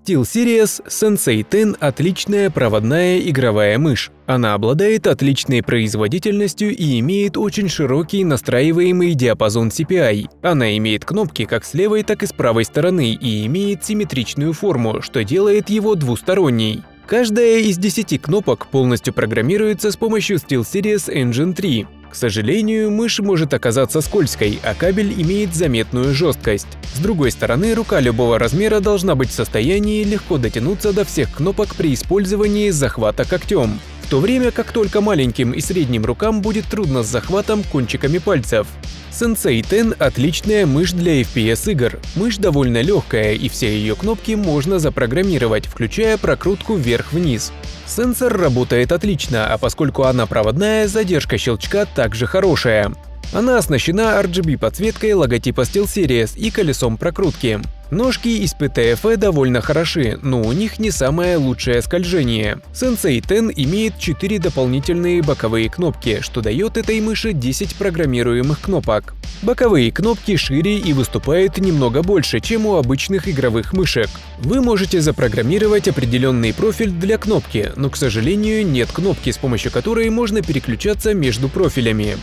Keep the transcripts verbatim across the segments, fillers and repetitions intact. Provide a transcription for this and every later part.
SteelSeries Sensei десять – отличная проводная игровая мышь. Она обладает отличной производительностью и имеет очень широкий настраиваемый диапазон си пи ай. Она имеет кнопки как с левой, так и с правой стороны и имеет симметричную форму, что делает его двусторонней. Каждая из десяти кнопок полностью программируется с помощью SteelSeries Engine три. К сожалению, мышь может оказаться скользкой, а кабель имеет заметную жесткость. С другой стороны, рука любого размера должна быть в состоянии легко дотянуться до всех кнопок при использовании захвата когтем, в то время как только маленьким и средним рукам будет трудно с захватом кончиками пальцев. Sensei десять – отличная мышь для эф пи эс игр. Мышь довольно легкая, и все ее кнопки можно запрограммировать, включая прокрутку вверх-вниз. Сенсор работает отлично, а поскольку она проводная, задержка щелчка также хорошая. Она оснащена ар джи би-подсветкой логотипа SteelSeries и колесом прокрутки. Ножки из пи ти эф и довольно хороши, но у них не самое лучшее скольжение. Sensei десять имеет четыре дополнительные боковые кнопки, что дает этой мыши десять программируемых кнопок. Боковые кнопки шире и выступают немного больше, чем у обычных игровых мышек. Вы можете запрограммировать определенный профиль для кнопки, но, к сожалению, нет кнопки, с помощью которой можно переключаться между профилями.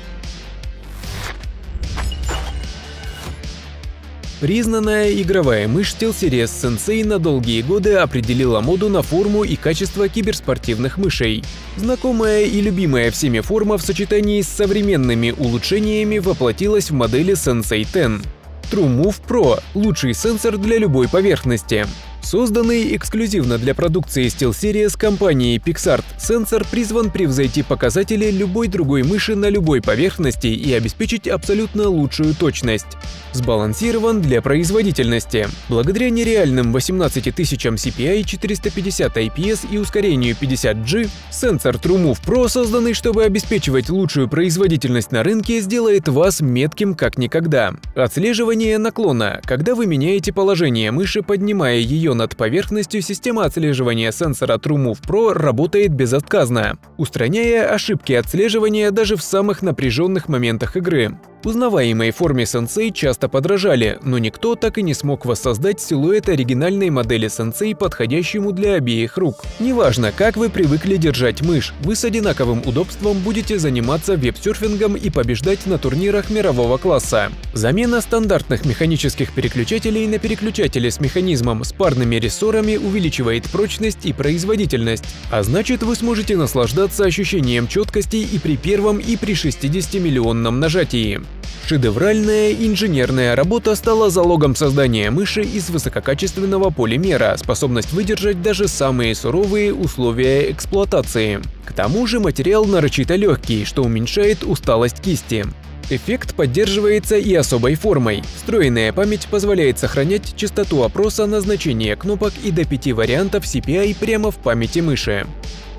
Признанная игровая мышь SteelSeries Sensei на долгие годы определила моду на форму и качество киберспортивных мышей. Знакомая и любимая всеми форма в сочетании с современными улучшениями воплотилась в модели Sensei десять. TrueMove Pro – лучший сенсор для любой поверхности. Созданный эксклюзивно для продукции SteelSeries компанией PixArt, сенсор призван превзойти показатели любой другой мыши на любой поверхности и обеспечить абсолютно лучшую точность. Сбалансирован для производительности. Благодаря нереальным восемнадцати тысячам си пи ай, четырёмстам пятидесяти ай пи эс и ускорению пятьдесят джи, сенсор TrueMove Pro, созданный, чтобы обеспечивать лучшую производительность на рынке, сделает вас метким как никогда. Отслеживание наклона. Когда вы меняете положение мыши, поднимая ее над поверхностью, система отслеживания сенсора TrueMove Pro работает безотказно, устраняя ошибки отслеживания даже в самых напряженных моментах игры. Узнаваемой форме Sensei часто подражали, но никто так и не смог воссоздать силуэт оригинальной модели Sensei, подходящему для обеих рук. Неважно, как вы привыкли держать мышь, вы с одинаковым удобством будете заниматься веб-серфингом и побеждать на турнирах мирового класса. Замена стандартных механических переключателей на переключатели с механизмом с парными рессорами увеличивает прочность и производительность, а значит, вы сможете наслаждаться ощущением четкости и при первом, и при шестидесятимиллионном нажатии. Шедевральная инженерная работа стала залогом создания мыши из высококачественного полимера, способность выдержать даже самые суровые условия эксплуатации. К тому же материал нарочито легкий, что уменьшает усталость кисти. Эффект поддерживается и особой формой. Встроенная память позволяет сохранять частоту опроса назначения кнопок и до пяти вариантов си пи ай прямо в памяти мыши.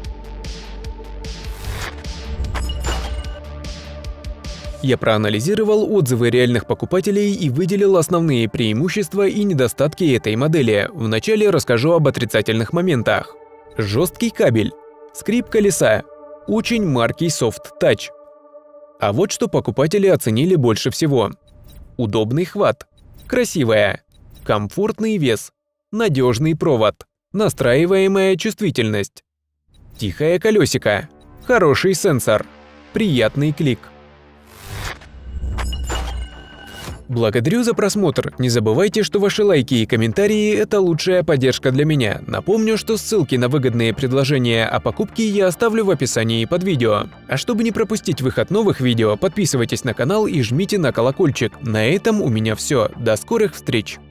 Я проанализировал отзывы реальных покупателей и выделил основные преимущества и недостатки этой модели. Вначале расскажу об отрицательных моментах. Жесткий кабель. Скрип колеса. Очень маркий софт-тач. А вот что покупатели оценили больше всего. Удобный хват. Красивая. Комфортный вес. Надежный провод. Настраиваемая чувствительность. Тихое колесико. Хороший сенсор. Приятный клик. Благодарю за просмотр. Не забывайте, что ваши лайки и комментарии – это лучшая поддержка для меня. Напомню, что ссылки на выгодные предложения о покупке я оставлю в описании под видео. А чтобы не пропустить выход новых видео, подписывайтесь на канал и жмите на колокольчик. На этом у меня все. До скорых встреч!